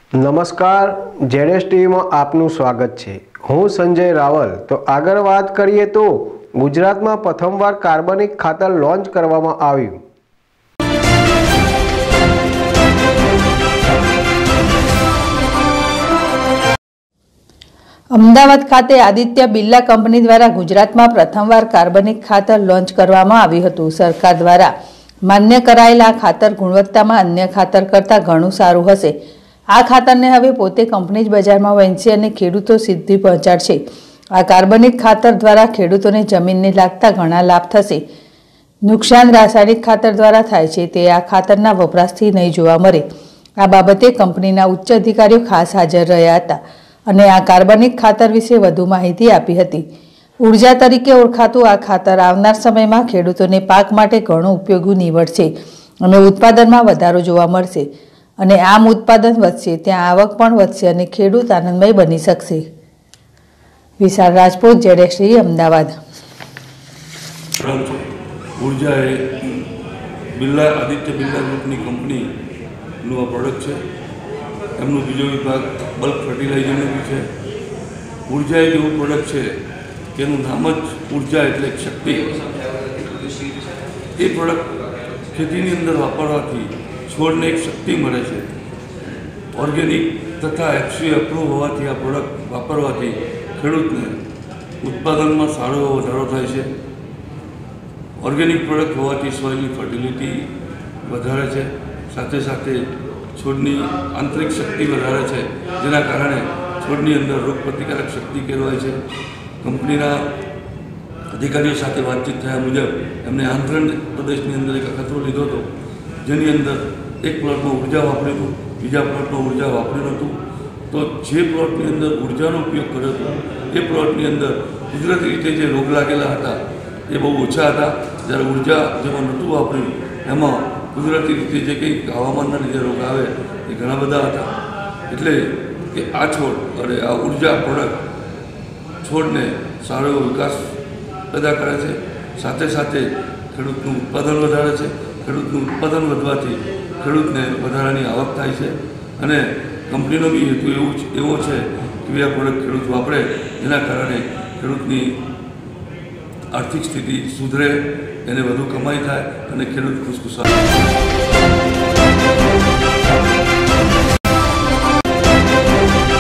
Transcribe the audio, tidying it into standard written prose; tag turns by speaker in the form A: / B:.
A: નમસ્કાર, જેડેશ ટીવીમાં આપનું સ્વાગત છે। હું સંજય રાવલ। તો આગળ વાત કરીએ તો ગુજરાતમાં પ્રથમવાર કાર્બનિક ખાતર લોન્ચ કરવામાં આવ્યું।
B: અમદાવાદ ખાતે આદિત્ય બિરલા કંપની દ્વારા ગુજરાતમાં પ્રથમવાર કાર્બનિક ખાતર લોન્ચ કરવામાં આવ્યું હતું। સરકાર દ્વારા માન્ય કરાયેલા ખાતર ગુણવત્તામાં અન્ય ખાતર કરતાં ઘણું સારું હશે। આ ખાતરને હવે પોતે કંપની જ બજારમાં વેચશે અને ખેડૂતો સુધી પહોંચાડશે। આ કાર્બનિક ખાતર દ્વારા ખેડૂતોને જમીનને લાગતા ઘણા લાભ થશે। નુકસાન રાસાયણિક ખાતર દ્વારા થાય છે તે આ ખાતરના વપરાશથી નહીં જોવા મળે। આ બાબતે કંપનીના ઉચ્ચ અધિકારીઓ ખાસ હાજર રહ્યા હતા અને આ કાર્બનિક ખાતર વિશે વધુ માહિતી આપી હતી। ઉર્જા તરીકે ઓળખાતું આ ખાતર આવનાર સમયમાં ખેડૂતોને પાક માટે ઘણું ઉપયોગી નીવડશે અને ઉત્પાદનમાં વધારો જોવા મળશે અને આમ ઉત્પાદન વધશે ત્યાં આવક પણ વધશે અને ખેડૂત આનંદમય બની શકશે। વિશાલ રાજપૂત, જેડેશ ટીવી, અમદાવાદ।
C: ઉર્જા એ આદિત્ય બિરલા ગ્રુપની કંપનીનું આ પ્રોડક્ટ છે। એમનો બીજો વિભાગ બલ્ક ફર્ટિલાઇઝરનો બી છે। ઉર્જા એક એવું પ્રોડક્ટ છે કે એનું નામ જ ઉર્જા એટલે શક્તિ। એ પ્રોડક્ટ ખેતીની અંદર વાપરવાથી છોડને એક શક્તિ મળે છે। ઓર્ગેનિક તથા એફસી અપ્રૂવ હોવાથી આ પ્રોડક્ટ વાપરવાથી ખેડૂતને ઉત્પાદનમાં સારો એવો વધારો થાય છે। ઓર્ગેનિક પ્રોડક્ટ હોવાથી સોઇલની ફર્ટિલિટી વધારે છે, સાથે સાથે છોડની આંતરિક શક્તિ વધારે છે, જેના કારણે છોડની અંદર રોગપ્રતિકારક શક્તિ કેળવાય છે। કંપનીના અધિકારીઓ સાથે વાતચીત થયા મુજબ એમને આંધ્ર પ્રદેશની અંદર એક અખતરો લીધો હતો, જેની અંદર એક પ્લોટમાં ઉર્જા વાપર્યું હતું, બીજા પ્લોટમાં ઉર્જા વાપર્યું નહોતું। તો જે પ્લોટની અંદર ઉર્જાનો ઉપયોગ કર્યો હતો એ પ્લોટની અંદર કુદરતી રીતે જે રોગ લાગેલા હતા એ બહુ ઓછા હતા, જ્યારે ઉર્જા જેમાં નહોતું વાપર્યું એમાં કુદરતી રીતે જે કંઈ હવામાનના લીધે રોગ આવે એ ઘણા બધા હતા। એટલે કે આ છોડ અને આ ઉર્જા પ્રોડક્ટ છોડને સારો એવો વિકાસ પેદા કરે છે, સાથે સાથે ખેડૂતનું ઉત્પાદન વધારે છે। ખેડૂતનું ઉત્પાદન વધવાથી ખેડૂતને વધારાની આવક થાય છે અને કંપનીનો બી હેતુ એવો છે કે આ પ્રોડક્ટ ખેડૂત વાપરે, જેના કારણે ખેડૂતની આર્થિક સ્થિતિ સુધરે, એને વધુ કમાઈ થાય અને ખેડૂત ખુશખુશાલ।